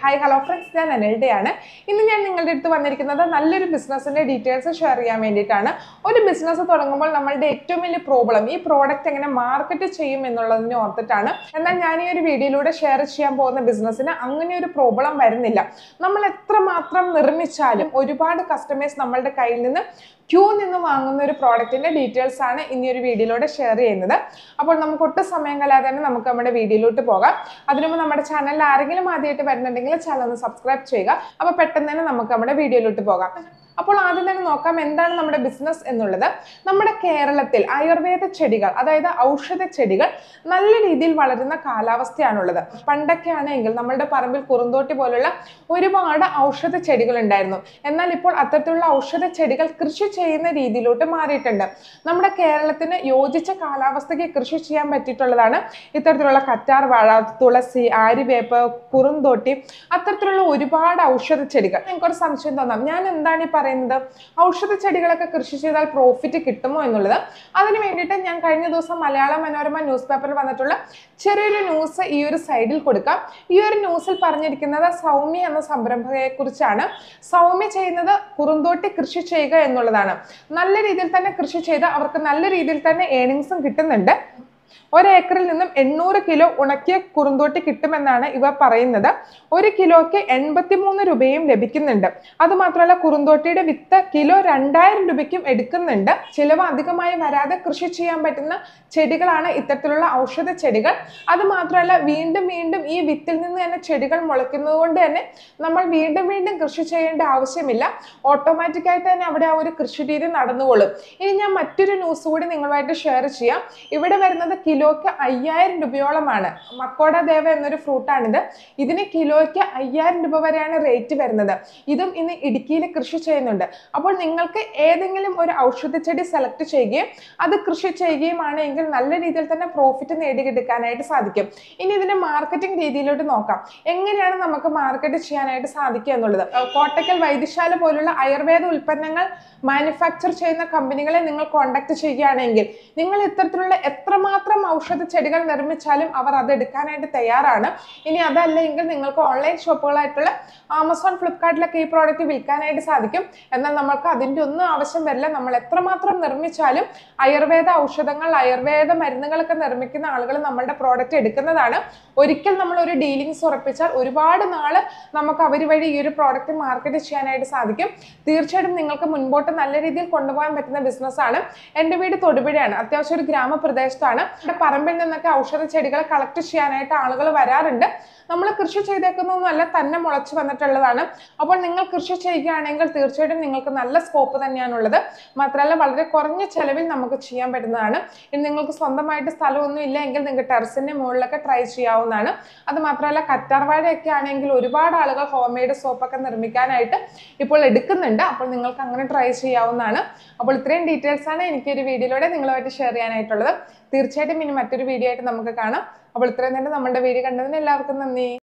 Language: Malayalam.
ഹായ് ഹലോ ഫ്രണ്ട്സ്, ഞാൻ അനിൽഡയാണ്. ഇന്ന് ഞാൻ നിങ്ങളുടെ അടുത്ത് വന്നിരിക്കുന്നത് നല്ലൊരു ബിസിനസ്സിൻ്റെ ഡീറ്റെയിൽസ് ഷെയർ ചെയ്യാൻ വേണ്ടിയിട്ടാണ്. ഒരു ബിസിനസ് തുടങ്ങുമ്പോൾ നമ്മളുടെ ഏറ്റവും വലിയ പ്രോബ്ലം ഈ പ്രോഡക്റ്റ് എങ്ങനെ മാർക്കറ്റ് ചെയ്യും എന്നുള്ളതിനെ ഓർത്തിട്ടാണ്. എന്നാൽ ഞാൻ ഈ ഒരു വീഡിയോയിലൂടെ ഷെയർ ചെയ്യാൻ പോകുന്ന ബിസിനസ്സിന് അങ്ങനെ ഒരു പ്രോബ്ലം വരുന്നില്ല. നമ്മൾ എത്രമാത്രം നിർമ്മിച്ചാലും ഒരുപാട് കസ്റ്റമേഴ്സ് നമ്മളുടെ കയ്യിൽ നിന്ന് ക്യൂ നിന്ന് വാങ്ങുന്ന ഒരു പ്രോഡക്റ്റിന്റെ ഡീറ്റെയിൽസ് ആണ് ഇനി ഒരു വീഡിയോയിലൂടെ ഷെയർ ചെയ്യുന്നത്. അപ്പോൾ നമുക്ക് ഒട്ടും സമയം കളയാതെ തന്നെ നമുക്ക് നമ്മുടെ വീഡിയോയിലോട്ട് പോകാം. അതിനുമുമ്പ് നമ്മുടെ ചാനലിൽ ആരെങ്കിലും ആദ്യമായിട്ട് വരുന്നുണ്ടെങ്കിൽ ചാനൽ ഒന്ന് സബ്സ്ക്രൈബ് ചെയ്യുക. അപ്പോൾ പെട്ടെന്ന് തന്നെ നമുക്ക് നമ്മുടെ വീഡിയോയിലോട്ട് പോകാം. അപ്പോൾ ആദ്യം തന്നെ നോക്കാം എന്താണ് നമ്മുടെ ബിസിനസ് എന്നുള്ളത്. നമ്മുടെ കേരളത്തിൽ ആയുർവേദ ചെടികൾ, അതായത് ഔഷധ ചെടികൾ നല്ല രീതിയിൽ വളരുന്ന കാലാവസ്ഥയാണുള്ളത്. പണ്ടൊക്കെ ആണെങ്കിൽ നമ്മളുടെ പറമ്പിൽ കുറുന്തോട്ടി പോലുള്ള ഒരുപാട് ഔഷധ ചെടികൾ ഉണ്ടായിരുന്നു. എന്നാൽ ഇപ്പോൾ അത്തരത്തിലുള്ള ഔഷധ ചെടികൾ കൃഷി ചെയ്യുന്ന രീതിയിലോട്ട് മാറിയിട്ടുണ്ട്. നമ്മുടെ കേരളത്തിന് യോജിച്ച കാലാവസ്ഥയ്ക്ക് കൃഷി ചെയ്യാൻ പറ്റിയിട്ടുള്ളതാണ് ഇത്തരത്തിലുള്ള കറ്റാർ വാഴ, തുളസി, ആര്യവേപ്പ്, കുറുന്തോട്ടി, അത്തരത്തിലുള്ള ഒരുപാട് ഔഷധ ചെടികൾ. എനിക്കൊരു സംശയം തോന്നാം, ഞാൻ എന്താണ് ഈ പറയുന്നത്, ഔഷധ ചെടികളൊക്കെ കൃഷി ചെയ്താൽ പ്രോഫിറ്റ് കിട്ടുമോ എന്നുള്ളത്. അതിന് വേണ്ടിയിട്ട് ഞാൻ കഴിഞ്ഞ ദിവസം മലയാള മനോരമ ന്യൂസ് പേപ്പറിൽ വന്നിട്ടുള്ള ചെറിയൊരു ന്യൂസ് ഈ ഒരു സൈഡിൽ കൊടുക്കാം. ഈ ഒരു ന്യൂസിൽ പറഞ്ഞിരിക്കുന്നത് സൗമ്യ എന്ന സംരംഭകയെ കുറിച്ചാണ്. സൗമ്യ ചെയ്യുന്നത് കുറുന്തോട്ടി കൃഷി ചെയ്യുക എന്നുള്ളതാണ്. നല്ല രീതിയിൽ തന്നെ കൃഷി ചെയ്ത് അവർക്ക് നല്ല രീതിയിൽ തന്നെ ഏർണിങ്സും കിട്ടുന്നുണ്ട്. ഒരേക്കറിൽ നിന്നും 800 കിലോ ഉണക്കിയ കുറുന്തോട്ടി കിട്ടുമെന്നാണ് ഇവർ പറയുന്നത്. ഒരു കിലോയ്ക്ക് 83 രൂപയും ലഭിക്കുന്നുണ്ട്. അതുമാത്രമല്ല കുറുന്തോട്ടിയുടെ വിത്ത് കിലോ 2000 രൂപയ്ക്കും എടുക്കുന്നുണ്ട്. ചിലവ് അധികമായി വരാതെ കൃഷി ചെയ്യാൻ പറ്റുന്ന ചെടികളാണ് ഇത്തരത്തിലുള്ള ഔഷധ ചെടികൾ. അത് മാത്രമല്ല വീണ്ടും വീണ്ടും ഈ വിത്തിൽ നിന്ന് തന്നെ ചെടികൾ മുളയ്ക്കുന്നത് കൊണ്ട് തന്നെ നമ്മൾ വീണ്ടും വീണ്ടും കൃഷി ചെയ്യേണ്ട ആവശ്യമില്ല. ഓട്ടോമാറ്റിക്കായിട്ട് തന്നെ അവിടെ ആ ഒരു കൃഷി രീതി നടന്നുകൊള്ളും. ഇനി ഞാൻ മറ്റൊരു ന്യൂസ് കൂടി നിങ്ങളുമായിട്ട് ഷെയർ ചെയ്യാം. ഇവിടെ വരുന്നത് കിലോയ്ക്ക് 5000 രൂപയോളമാണ്. മക്കോഡ ദേവ എന്നൊരു ഫ്രൂട്ടാണിത്. ഇതിന് കിലോയ്ക്ക് 5000 രൂപ വരെയാണ് റേറ്റ് വരുന്നത്. ഇതും ഇന്ന് ഇടുക്കിയിൽ കൃഷി ചെയ്യുന്നുണ്ട്. അപ്പോൾ നിങ്ങൾക്ക് ഏതെങ്കിലും ഒരു ഔഷധ ചെടി സെലക്ട് ചെയ്യുകയും അത് കൃഷി ചെയ്യുകയുമാണെങ്കിൽ നല്ല രീതിയിൽ തന്നെ പ്രോഫിറ്റ് നേടിയെടുക്കാനായിട്ട് സാധിക്കും. ഇനി ഇതിന്റെ മാർക്കറ്റിംഗ് രീതിയിലോട്ട് നോക്കാം. എങ്ങനെയാണ് നമുക്ക് മാർക്കറ്റ് ചെയ്യാനായിട്ട് സാധിക്കുക എന്നുള്ളത്. കോട്ടക്കൽ വൈദ്യശാല പോലുള്ള ആയുർവേദ ഉൽപ്പന്നങ്ങൾ മാനുഫാക്ചർ ചെയ്യുന്ന കമ്പനികളെ നിങ്ങൾ കോൺടാക്ട് ചെയ്യുകയാണെങ്കിൽ നിങ്ങൾ ഇത്തരത്തിലുള്ള എത്രമാത്രം ഔഷധ ചെടികൾ നിർമ്മിച്ചാലും അവർ അത് എടുക്കാനായിട്ട് തയ്യാറാണ്. ഇനി അതല്ല എങ്കിൽ നിങ്ങൾക്ക് ഓൺലൈൻ ഷോപ്പുകളായിട്ടുള്ള ആമസോൺ, ഫ്ലിപ്കാർട്ടിലൊക്കെ ഈ പ്രോഡക്റ്റ് വിൽക്കാനായിട്ട് സാധിക്കും. എന്നാൽ നമ്മൾക്ക് അതിൻ്റെ ഒന്നും ആവശ്യം വരില്ല. നമ്മൾ എത്രമാത്രം നിർമ്മിച്ചാലും ആയുർവേദ ഔഷധങ്ങൾ, ആയുർവേദ മരുന്നുകളൊക്കെ നിർമ്മിക്കുന്ന ആളുകൾ നമ്മളുടെ പ്രോഡക്റ്റ് എടുക്കുന്നതാണ്. ഒരിക്കൽ നമ്മൾ ഒരു ഡീലിങ്സ് ഉറപ്പിച്ചാൽ ഒരുപാട് നാള് നമുക്ക് അവർ വഴി ഈ ഒരു പ്രോഡക്റ്റ് മാർക്കറ്റ് ചെയ്യാനായിട്ട് സാധിക്കും. തീർച്ചയായിട്ടും നിങ്ങൾക്ക് മുൻപോട്ട് നല്ല രീതിയിൽ കൊണ്ടുപോകാൻ പറ്റുന്ന ബിസിനസ്സാണ്. എൻ്റെ വീട് തൊടുപുഴയാണ്. അത്യാവശ്യം ഒരു ഗ്രാമപ്രദേശത്താണ്. പറമ്പിൽ നിന്നൊക്കെ ഔഷധ ചെടികൾ കളക്ട് ചെയ്യാനായിട്ട് ആളുകൾ വരാറുണ്ട്. നമ്മൾ കൃഷി ചെയ്തേക്കുന്നൊന്നുമല്ല, തന്നെ മുളച്ചു വന്നിട്ടുള്ളതാണ്. അപ്പോൾ നിങ്ങൾ കൃഷി ചെയ്യുകയാണെങ്കിൽ തീർച്ചയായിട്ടും നിങ്ങൾക്ക് നല്ല സ്കോപ്പ് തന്നെയാണുള്ളത്. മാത്രമല്ല വളരെ കുറഞ്ഞ ചെലവിൽ നമുക്ക് ചെയ്യാൻ പറ്റുന്നതാണ്. ഇനി നിങ്ങൾക്ക് സ്വന്തമായിട്ട് സ്ഥലമൊന്നും ഇല്ല എങ്കിൽ നിങ്ങൾക്ക് ടെറസിന്റെ മുകളിലൊക്കെ ട്രൈ ചെയ്യാവുന്നതാണ്. അത് മാത്രമല്ല കറ്റാർവാഴയൊക്കെ ആണെങ്കിൽ ഒരുപാട് ആളുകൾ ഹോം മെയ്ഡ് സോപ്പൊക്കെ നിർമ്മിക്കാനായിട്ട് ഇപ്പോൾ എടുക്കുന്നുണ്ട്. അപ്പോൾ നിങ്ങൾക്ക് അങ്ങനെ ട്രൈ ചെയ്യാവുന്നതാണ്. അപ്പോൾ ഇത്രയും ഡീറ്റെയിൽസ് ആണ് എനിക്ക് ഒരു വീഡിയോയിലൂടെ നിങ്ങളുമായിട്ട് ഷെയർ ചെയ്യാനായിട്ടുള്ളത്. തീർച്ചയായിട്ടും ഇനി മറ്റൊരു വീഡിയോ ആയിട്ട് നമുക്ക് കാണാം. അപ്പോൾ ഇത്രയും തന്നെ നമ്മുടെ വീഡിയോ കണ്ടതിന് എല്ലാവർക്കും നന്ദി.